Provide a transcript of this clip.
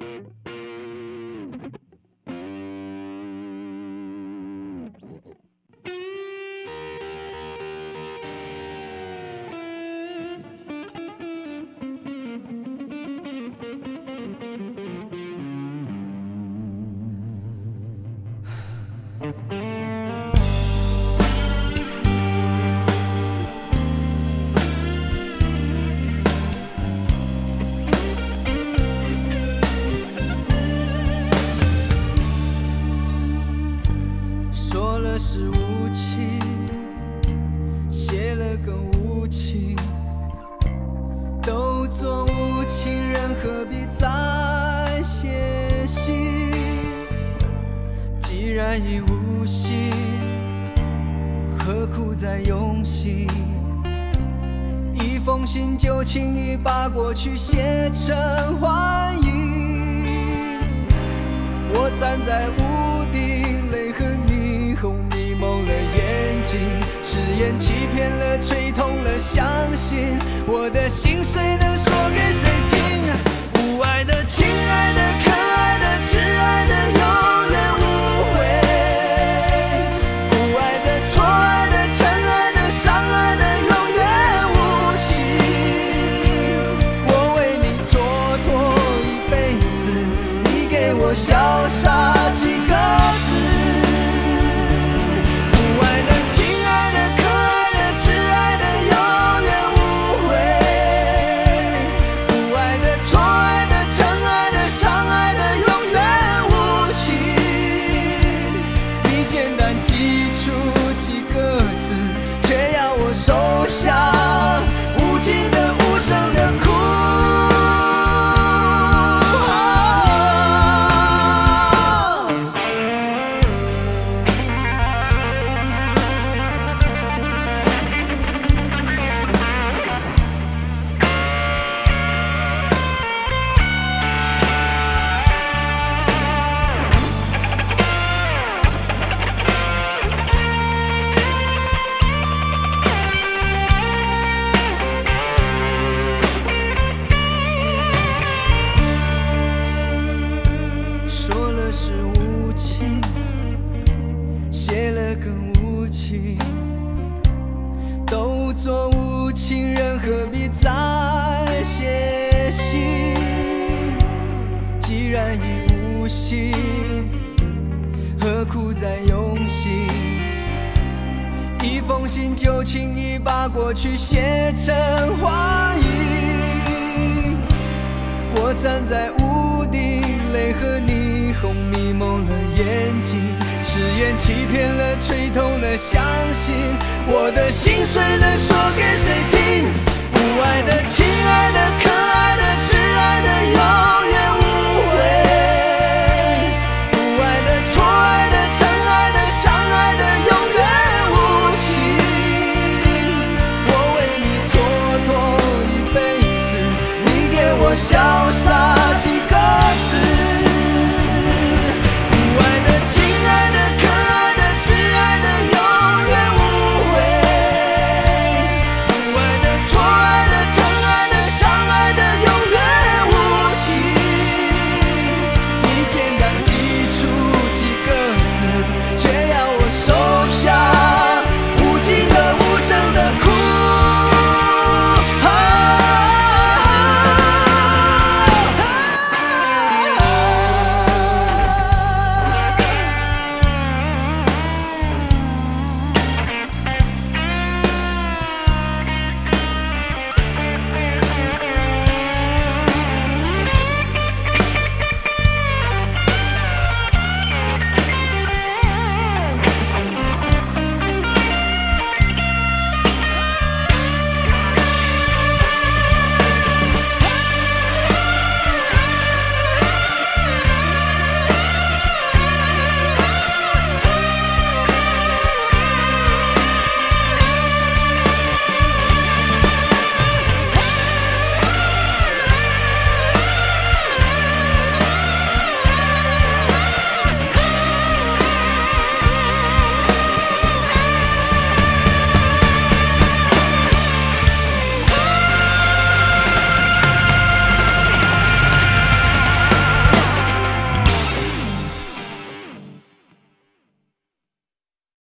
说了是无情，写了更无情，都做无情人，何必再写信？既然已无心，何苦再用心？一封信就轻易把过去写成幻影。我站在屋顶，泪和霓虹迷蒙了眼睛，誓言欺骗了，吹痛了，相信我的心碎能说给谁听？无爱的、亲爱的、可爱的、挚爱的，永远无悔；不爱的、错爱的、真爱的、伤害的，永远无情。我为你蹉跎一辈子，你给我潇洒几个字。收下无尽的无声的哭。说了是无情，写了更无情，都做无情人，何必再写信？既然已无心，何苦再用心？一封信就轻易把过去写成幻影。我站在屋顶，泪和霓虹迷蒙了眼睛，誓言欺骗了，吹痛了，相信我的心碎能说给谁听？无爱的、亲爱的、可爱的、挚爱的，